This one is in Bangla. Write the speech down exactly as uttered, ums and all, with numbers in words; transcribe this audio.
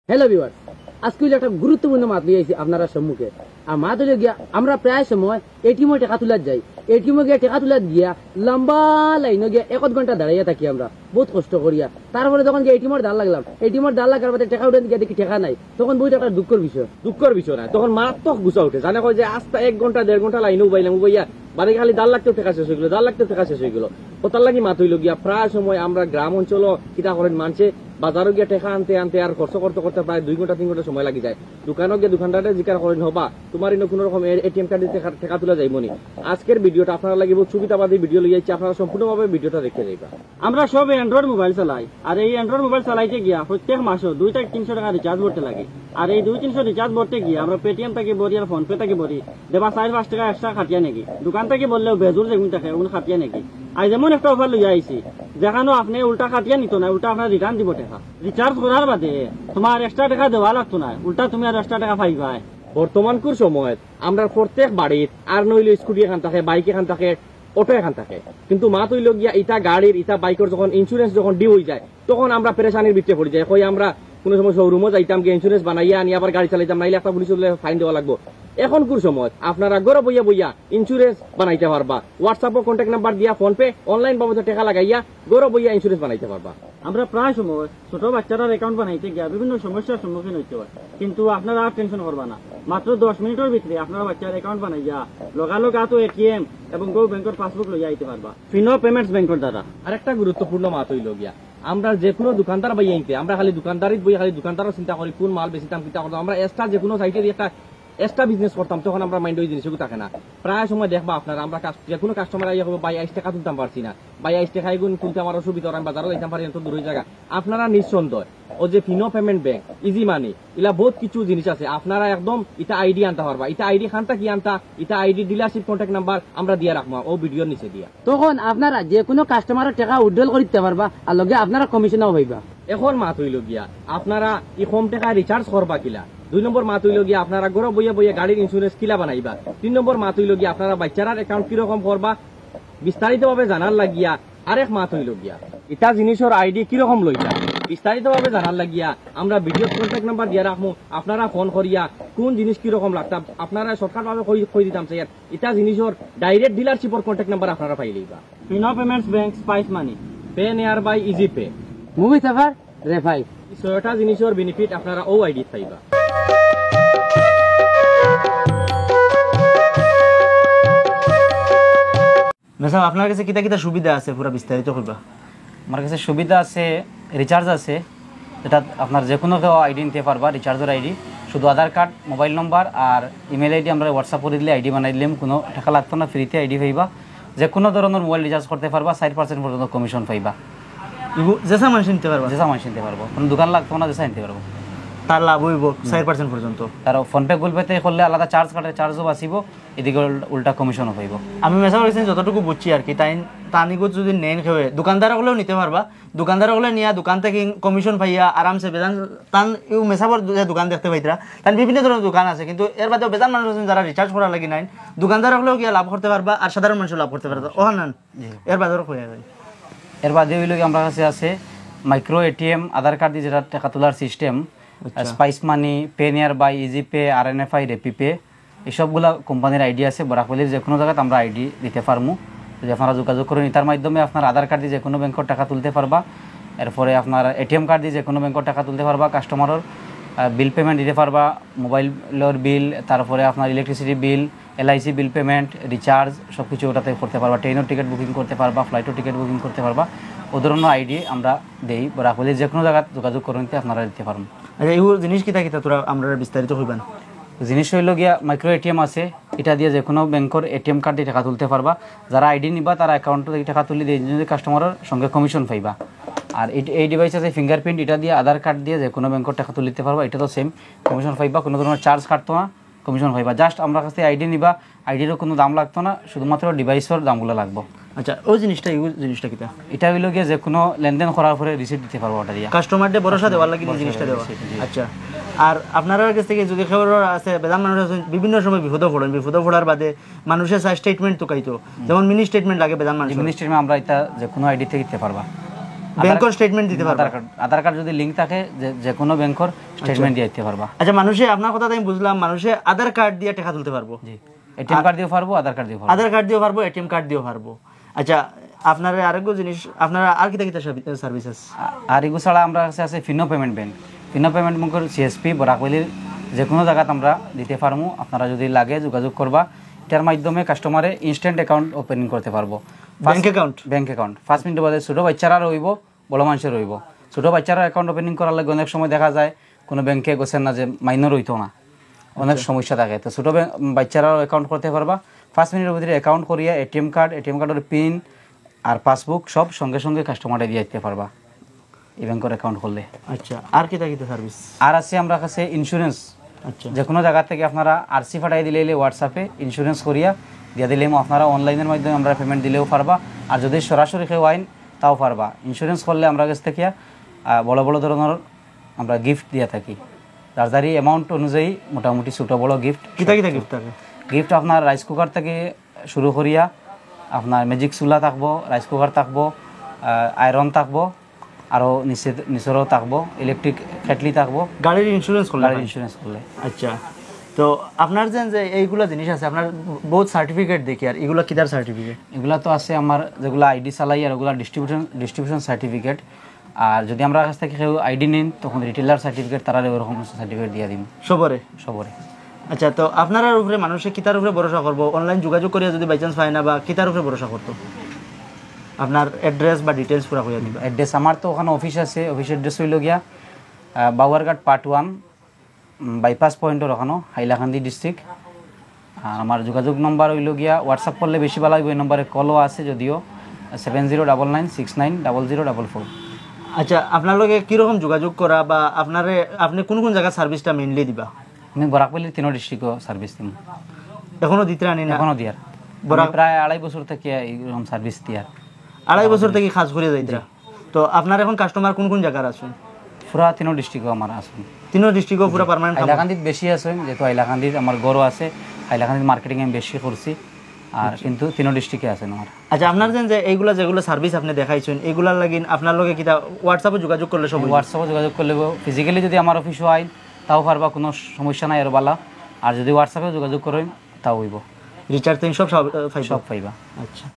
হ্যালো ভিউয়ার্স, আজকে একটা গুরুত্বপূর্ণ মাত নিয়ে আইছি আপনারা সম্মুখে। আর মাত হলে গিয়া আমরা প্রায় সময় এটিএম টাকা তুলার যাই, এটিএম গিয়া টাকা তুলার গিয়া লম্বা লাইনে গিয়া এক ঘন্টা দাঁড়াইয়া থাকি আমরা, বহুত কষ্ট করিয়া। তারপরে যখন গিয়ে এটিএম দাল লাগলাম, এটিএম দাল লাগার বাদে টাকা উঠে গিয়া দেখি টাকা নাই, তখন বহুত একটা দুঃখের বিষয় দুঃখের বিষয় না, তখন মারাত্মক গুছা উঠে। জানে কয় যে আস্তে এক ঘন্টা দেড় ঘন্টা লাইনে উবাইলাম, উবাইয়া বাড়ি খালি দাল লাগতেও টাকা শেষ হয়ে গেলো, দাল লাগতেও টাকা শেষ হয়ে গেলো। কোথার লাগি মাত হইল গিয়া প্রায় সময় আমরা গ্রাম অঞ্চল কিতা করেন মানছে বাজারও গিয়া টেকা আনতে আনতে আর খরচ করতে করতে প্রায় দুই ঘন্টা তিন ঘন্টা সময় লাগি যায়। দোকানও গিয়ে দোকানদারে জিকার করেন হবা তোমার ইনো কোনো রকম এটিএম কার্ড দিয়ে টাকা তোলা যাইব নি। আজকের ভিডিওটা আপনারা লাগিব সুবিধাবাদী ভিডিও লই যাচ্ছি, আপনারা সম্পূর্ণভাবে ভিডিওটা দেখে যাইবা। আমরা সব অ্যান্ড্রয়েড মোবাইল চালাই, আর এই অ্যান্ড্রয়েড মোবাইল চালাইতে গিয়া প্রত্যেক মাসও দুই থেকে তিনশো টাকা রিচার্জ করতে লাগে। আর এই দুই তিনশো রিচার্জ করতে গিয়ে আমরা পেটিএম থেকে বলি আর ফোন পে থেকে বলি দেবা চার পাঁচ টাকা এক্সট্রা খাটিয়া নাকি, দোকান থেকে বললেও বেজুর যেগুন থাকে ওগুলো খাটিয়া নাকি। আর যেমন একটা অফার লইয়া আইছি যেখানে আপনি উল্টা খাটিয়া নিত না, উল্টা আপনার রিটার্ন দিব টাকা। রিচার্জ করার বাদে তোমার এক্সট্রা টাকা দেওয়া লাগতো না, উল্টা তুমি আর এক্সট্রা টাকা পাইবা। বর্তমানকুর সময় আমরা প্রত্যেক বাড়ির আর নইলে স্কুটি এখান থাকে, বাইক এখান থাকে, অটো এখান থাকে, কিন্তু মা তৈল গিয়া ইটা গাড়ির ইটা বাইকের যখন ইন্স্যুরেন্স যখন ডিউ হয়ে যায় তখন আমরা পেরেশানির ভিতরে পড়ে যাই। কই আমরা কোনো সময় শোরুমও যাইতাম গিয়ে ইন্স্যুরেন্স বানাইয়া আনি আবার গাড়ি চালাইতাম, নাইলে একটা পুলিশ ফাইন দেওয়া লাগবো। এখন কোন সময় আপনারা গড় বইয়া বইয়া ইন্স্যুরেন্স বানাইতে পারবা, হোয়াটসঅ্যাপ কন্ট্যাক্ট নাম্বার দিয়া ফোন পে অনলাইন বাবদে টাকা লাগাইয়া গড় বইয়া ইন্স্যুরেন্স বানাইতে পারবা। আমরা প্রায় সময় ছোট বাচ্চারা অ্যাকাউন্ট বানাইতে গিয়া বিভিন্ন সমস্যার সম্মুখীন হইতে হয়, কিন্তু আপনারা আর টেনশন করবা না। মাত্র দশ মিনিটের ভিতরে আপনারা বাচ্চার অ্যাকাউন্ট বানাইয়া লগালগ আতো এটিএম এবং গো ব্যাংকের পাসবুক লইয়া আইতে পারবা ফিনো পেমেন্টস ব্যাংকের দ্বারা। আর একটা গুরুত্বপূর্ণ মাত হইল গিয়া আমরা যে কোনো দোকানদার বাইয়া আনতে আমরা খালি দোকানদারিত বই খালি দোকানদারও চিন্তা করি কোন মাল বেশি দাম চিন্তা করতাম, আমরা এক্সট্রা যে কোনো সাইটের একটা এক্সট্রা বিজনেস করতাম, তখন আমরা মাইন্ড ওই জিনিসগুলো থাকে না। প্রায় সময় দেখবা আপনারা আমরা যে কোনো কাস্টমার আইয়া হবে বাই আইস টাকা তুলতাম পারছি না, বাই আইস টাকা এগুন তুলতে আমার অসুবিধা, আমি বাজারও যাইতাম পারি এত দূর জায়গা। আপনারা নিঃসন্দেহ ও যে Fino payment bank, easy money, ইলা বহুত কিছু জিনিস আছে, আপনারা একদম এটা আইডি আনতে পারবা। এটা আইডি খানটা কি আনতা, এটা আইডি ডিলারশিপ কন্ট্যাক্ট নাম্বার আমরা দিয়ে রাখবো ও ভিডিওর নিচে দিয়া, তখন আপনারা যে কোনো কাস্টমারের টাকা উইথড্রল করতে পারবা, আর লগে আপনারা কমিশনও পাইবা। এখন মাত হইল গিয়া আপনারা ই কম টাকা রিচার্জ করবা কিলা, দুই নম্বর মাত হইল গিয়া আপনারা গড় বইয়া বইয়া গাড়ির ইন্স্যুরেন্স কিলা বানাইবা, তিন নম্বর মাত হইল গিয়া আপনারা বাচ্চারার অ্যাকাউন্ট কিরকম করবা বিস্তারিত ভাবে জানার লাগিয়া, আরেক মাত হইল গিয়া এটা জিনিসের আইডি কিরকম লইতা বিস্তারিত ভাবে জানার লাগিয়া আমরা ভিডিও কন্ট্যাক্ট নাম্বার দিয়ে রাখবো। আপনারা ফোন করিয়া কোন জিনিস কিরকম লাগতাম আপনারা শর্টকাট ভাবে কই দিতাম স্যার, এটা জিনিসের ডাইরেক্ট ডিলারশিপের কন্ট্যাক্ট নাম্বার আপনারা পাই লইবা। Fino payments bank, spice money, PayNearby, easy pay, মুভি সাফার, রেফাই, ছয়টা জিনিসের বেনিফিট আপনারা ও আইডি পাইবা। মেসাম আপনার কাছে কিতা কিতা সুবিধা আছে পুরো বিস্তারিত করবা। আমার কাছে সুবিধা আছে, রিচার্জ আছে, যেটা আপনার যে কোনো কেউ আইডি নিতে পারবা, রিচার্জের আইডি, শুধু আধার কার্ড, মোবাইল নম্বর আর ইমেল আইডি আমরা হোয়াটসঅ্যাপ করে দিলে আইডি বানাই দিলাম, কোনো টাকা লাগতো না, ফ্রিতে আইডি পাইবা। যে কোনো ধরনের মোবাইল রিচার্জ করতে পারবা, ষাট পার্সেন্ট পর্যন্ত কমিশন পাইবা। যেসা মানুষ নিতে পারবা, যেসা মানুষ নিতে পারবো, কোনো দোকান লাগতো না, যেসা নিতে পারবো, তার লাভ হইব ষাট পার্সেন্ট পর্যন্ত। তার ফোনপে গুগল পেতে করলে আলাদা চার্জ কাটে, চার্জও বাঁচিব, এদিকে উল্টা কমিশনও পাইব। আমি মেসা করেছি যতটুকু বুঝছি আর কি, তাই তানিগো যদি নেন খেয়ে দোকানদার হলেও নিতে পারবা, দোকানদার হলে নিয়ে দোকান থেকে কমিশন পাইয়া আরামসে বেজান তান ইউ মেসাবর যে দোকান দেখতে পাইতরা, তার বিভিন্ন ধরনের দোকান আছে, কিন্তু এর বাদেও বেজান মানুষ আছেন যারা রিচার্জ করার লাগি নাই, দোকানদার হলেও গিয়ে লাভ করতে পারবা আর সাধারণ মানুষ লাভ করতে পারবা। ওহ না এর বাদেও কই যায়। এর বাদে হইল আমার কাছে আছে মাইক্রো এটিএম, আধার কার্ড দিয়ে যেটা টাকা তোলার system, spice money, PayNearby, easy pay, R N F I, RapiPay, এইসবগুলো কোম্পানির আইডি আছে। বরাকলির যে কোনো জায়গায় আমরা আইডি দিতে পারবো, যদি আপনারা যোগাযোগ করেন। তার মাধ্যমে আপনার আধার কার্ড দিয়ে যে কোনো ব্যাংকের টাকা তুলতে পারবা, এরপরে আপনার এটিএম কার্ড দিয়ে যে কোনো ব্যাংকের টাকা তুলতে পারবা, কাস্টমারের বিল পেমেন্ট দিতে পারবা, মোবাইলের বিল, তারপরে আপনার electricity bill, LIC bill payment, recharge, সব কিছু ওটাতে করতে পারবা। ট্রেনের টিকিট বুকিং করতে পারবা, ফ্লাইটের টিকিট বুকিং করতে পারবা। ও ধরনের আইডি আমরা দেই, বরাকলির যে কোনো জায়গায় যোগাযোগ করেন আপনারা দিতে পারবেন। আচ্ছা এইগুলো জিনিস কিতা কিতা তোরা আমরা বিস্তারিত হইবেন। জিনিস হইল গিয়া মাইক্রো এটিএম আছে, এটা দিয়ে যে কোনো ব্যাংকের এটিএম কার্ড দিয়ে টাকা তুলতে পারবা। যারা আইডি নিবা তারা অ্যাকাউন্ট থেকে টাকা তুলে দিয়ে যদি কাস্টমারের সঙ্গে কমিশন পাইবা। আর এই ডিভাইস আছে ফিঙ্গারপ্রিন্ট, এটা দিয়ে আধার কার্ড দিয়ে যে কোনো ব্যাংকের টাকা তুলতে পারবা, এটা তো সেম কমিশন পাইবা, কোনো ধরনের চার্জ কাটতো না, কমিশন পাইবা। জাস্ট আমরা কাছে আইডি নিবা, আইডিরও কোনো দাম লাগতো না, শুধুমাত্র ডিভাইসের দামগুলো লাগবো। আচ্ছা ওই জিনিসটা এই জিনিসটা কিতা, এটা হইল গিয়ে যে কোনো লেনদেন করার পরে রিসিপ্ট দিতে পারবো ওটা দিয়ে, কাস্টমারদের ভরসা দেওয়ার লাগে জিনিসটা দেওয়া। আচ্ছা আর আপনার কাছ থেকে যদি খবর আছে বেদান মানুষ আছে বিভিন্ন সময় বিপদে পড়েন, বিপদে পড়ার বাদে মানুষের স্টেটমেন্ট তো কাইতো, যেমন মিনি স্টেটমেন্ট লাগে বেদান মানুষ, মিনি স্টেটমেন্ট আমরা এটা যে কোনো আইডি থেকে দিতে পারবা। ব্যাংকের স্টেটমেন্ট দিতে পারবা আধার কার্ড আধার কার্ড যদি লিঙ্ক থাকে যে যে কোনো ব্যাংকের স্টেটমেন্ট দিয়ে দিতে পারবা। আচ্ছা, মানুষে আপনার কথা আমি বুঝলাম, মানুষে আধার কার্ড দিয়ে টাকা তুলতে পারবো, জি এটিএম কার্ড দিয়েও পারবো, আধার কার্ড দিয়েও পারবো। আধার কার্ড দিয়েও পারবো, এটিএম কার্ড দিয়েও পারবো। আচ্ছা, আপনার আরেকটা জিনিস, আপনারা আর কিতা কিতা সার্ভিস আছে? আ- আর এগুলো ছাড়া আমরা কাছে আছে Fino payment bank. Fino payment ব্যাংকের সিএসপি বরাকবালির যে কোনো জায়গাত আমরা দিতে পারবো। আপনারা যদি লাগে যোগাযোগ করবা, এটার মাধ্যমে কাস্টমারে ইনস্ট্যান্ট অ্যাকাউন্ট ওপেনিং করতে পারবো। ব্যাংক অ্যাকাউন্ট ব্যাংক অ্যাকাউন্ট পাঁচ মিনিটের বাদে ছোটো বাচ্চারা রইব, বড় মানুষের রইব। ছোটো বাচ্চারা অ্যাকাউন্ট ওপেনিং করার লাগে অনেক সময় দেখা যায় কোনো ব্যাংকে গোছেন না যে মাইনর রইতো না, অনেক সমস্যা থাকে। তো ছোটো বাচ্চারাও অ্যাকাউন্ট করতে পারবা। পাঁচ মিনিটের ভিতরে অ্যাকাউন্ট করিয়া এটিএম কার্ড, এটিএম কার্ডের পিন আর পাসবুক সব সঙ্গে সঙ্গে কাস্টমারে দিয়ে দিতে পারবা এই ব্যাংকের অ্যাকাউন্ট করলে। আচ্ছা, আর কিতা কিতা সার্ভিস? আর আছে আমরা কাছে ইন্স্যুরেন্স। আচ্ছা, যে কোনো জায়গা থেকে আপনারা আরসি ফাটাই দিলে হোয়াটসঅ্যাপে ইন্স্যুরেন্স করিয়া দিয়ে দিলেও আপনারা অনলাইনের মাধ্যমে আমরা পেমেন্ট দিলেও পারবা। আর যদি সরাসরি কেউ আইন তাও পারবা। ইন্স্যুরেন্স করলে আমরা কাছ থেকে আহ, বড় বড় ধরনের আমরা গিফট দিয়ে থাকি। যার যারি অ্যামাউন্ট অনুযায়ী মোটামুটি ছোটো বড় গিফট। কিতা কিতা গিফট থাকে? গিফট আপনার রাইস কুকার থেকে শুরু করিয়া আপনার ম্যাজিক চুলা থাকবো, রাইস কুকার থাকবো, আয়রন থাকবো, আরও নিচে নিচেরও থাকবো, ইলেকট্রিক কেটলি থাকবো, গাড়ির ইন্স্যুরেন্স করলে? গাড়ির ইন্স্যুরেন্স করলে। আচ্ছা, তো আপনার যে যে এইগুলা জিনিস আছে, আপনার বহুত সার্টিফিকেট দেখি, আর এগুলা কিতার সার্টিফিকেট? এগুলা তো আছে আমার যেগুলো আইডি চালাই, আর ওগুলা ডিস্ট্রিবিউশন ডিস্ট্রিবিউশন সার্টিফিকেট। আর যদি আমরা কাছ থেকে কেউ আইডি নিন তখন রিটেলার সার্টিফিকেট, তারা ওরকম সার্টিফিকেট দিয়ে দিন সবরে সবরে। আচ্ছা, তো আপনার উপরে মানুষে কিতার উপরে ভরসা করবো? অনলাইন যোগাযোগ করিয়া যদি বাই চান্স পায় না, বা কিতার উপরে ভরসা করতো? আপনার অ্যাড্রেস বা ডিটেলস পুরা করিয়া দিবা। অ্যাড্রেস আমার তো ওখানে অফিস আছে, অফিস অ্যাড্রেস হইল গিয়া বাউয়ারঘাট পার্ট ওয়ান বাইপাস পয়েন্টের ওখানো, হাইলাকান্দি ডিস্ট্রিক্ট। আর আমার যোগাযোগ নম্বর হইল গিয়া, হোয়াটসঅ্যাপ করলে বেশি ভালো লাগবে, এই নম্বরে কলও আছে যদিও, seven zero double nine six nine double zero double four. আচ্ছা, আপনার লগে কীরকম যোগাযোগ করা, বা আপনারে আপনি কোন কোন জায়গায় সার্ভিসটা মেইনলি দিবা? আমি বরাকবালির তিনো ডিস্ট্রিক্টও সার্ভিস দিম, এখনো দিতে আনি না? এখনও দিয়ার। আমি প্রায় আড়াই বছর থেকে এইরকম সার্ভিস দিয়ার। আড়াই বছর থেকে কাজ করে যাইতরা। তো আপনার এখন কাস্টমার কোন কোন জায়গার আছেন? পুরা তিনো ডিস্ট্রিক্টও আমার আসুন, তিনো ডিস্ট্রিক্টও পুরা পার্মানেন্ট? হাইলাকান্দিত বেশি আছে, যেহেতু হাইলাকান্দির আমার গরু আছে, হাইলাকান্দির মার্কেটিং আমি বেশি করছি, আর কিন্তু তিনো ডিস্ট্রিক্টে আছেন আমার। আচ্ছা, আপনার যে এইগুলা যেগুলো সার্ভিস আপনি দেখাইছেন, এগুলার লাগি আপনার লগে কিতা হোয়াটসঅ্যাপে যোগাযোগ করলে সব? হোয়াটসঅ্যাপে যোগাযোগ করলে, ফিজিক্যালি যদি আমার অফিসও আইন তাও পারবা, কোনো সমস্যা নাই আর বালা। আর যদি হোয়াটসঅ্যাপে যোগাযোগ করেন তাও হইব, রিচার্জ সব সব সব পাইবা। আচ্ছা।